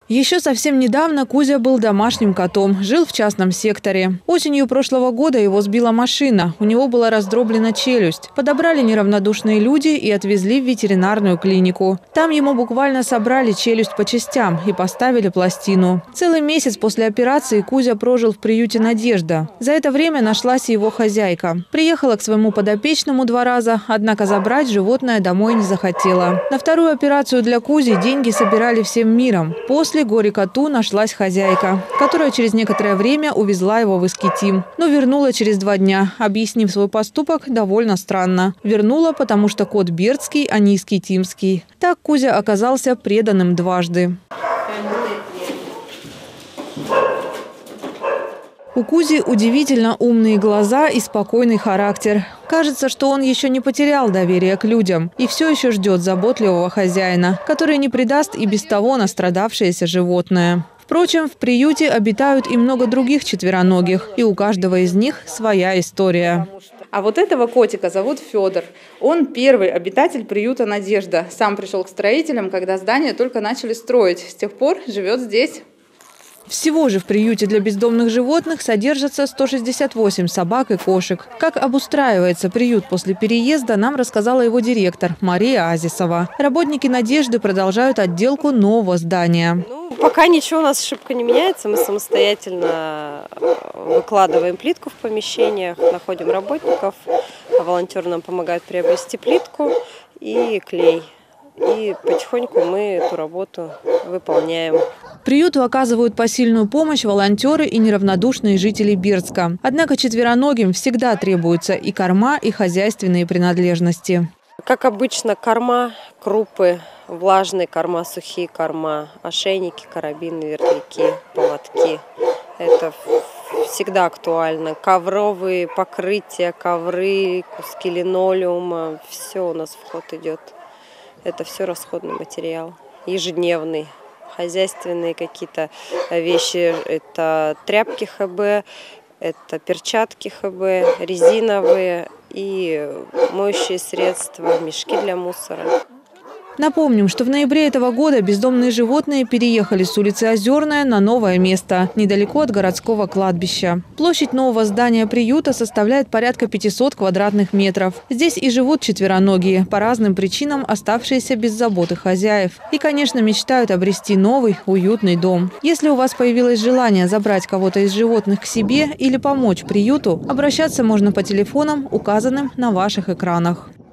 Еще совсем недавно Кузя был домашним котом, жил в частном секторе. Осенью прошлого года его сбила машина, у него была раздроблена челюсть. Подобрали неравнодушные люди и отвезли в ветеринарную клинику. Там ему буквально собрали челюсть по частям и поставили пластину. Целый месяц после операции Кузя прожил в приюте «Надежда». За это время нашлась и его хозяйка. Приехала к своему подопечному 2 раза, однако забрать животное домой не захотела. На вторую операцию для Кузи деньги собирали всем миром. После горе-коту нашлась хозяйка, которая через некоторое время увезла его в Искитим. Но вернула через 2 дня, объяснив свой поступок довольно странно. Вернула, потому что кот бердский, а не искитимский. Так Кузя оказался преданным дважды. У Кузи удивительно умные глаза и спокойный характер. Кажется, что он еще не потерял доверие к людям и все еще ждет заботливого хозяина, который не предаст и без того настрадавшееся животное. Впрочем, в приюте обитают и много других четвероногих, и у каждого из них своя история. А вот этого котика зовут Федор. Он первый обитатель приюта «Надежда». Сам пришел к строителям, когда здание только начали строить. С тех пор живет здесь. Всего же в приюте для бездомных животных содержатся 168 собак и кошек. Как обустраивается приют после переезда, нам рассказала его директор Мария Азисова. Работники «Надежды» продолжают отделку нового здания. Пока ничего у нас шибко не меняется. Мы самостоятельно выкладываем плитку в помещениях, находим работников, а волонтеры нам помогают приобрести плитку и клей. И потихоньку мы эту работу выполняем. Приюту оказывают посильную помощь волонтеры и неравнодушные жители Бердска. Однако четвероногим всегда требуются и корма, и хозяйственные принадлежности. Как обычно, корма, крупы, влажные корма, сухие корма, ошейники, карабины, вертляки, поводки. Это всегда актуально. Ковровые покрытия, ковры, куски линолеума. Все у нас в ход идет. Это все расходный материал, ежедневный. Хозяйственные какие-то вещи – это тряпки ХБ, это перчатки ХБ, резиновые и моющие средства, мешки для мусора. Напомним, что в ноябре этого года бездомные животные переехали с улицы Озерная на новое место, недалеко от городского кладбища. Площадь нового здания приюта составляет порядка 500 квадратных метров. Здесь и живут четвероногие, по разным причинам оставшиеся без заботы хозяев. И, конечно, мечтают обрести новый, уютный дом. Если у вас появилось желание забрать кого-то из животных к себе или помочь приюту, обращаться можно по телефонам, указанным на ваших экранах.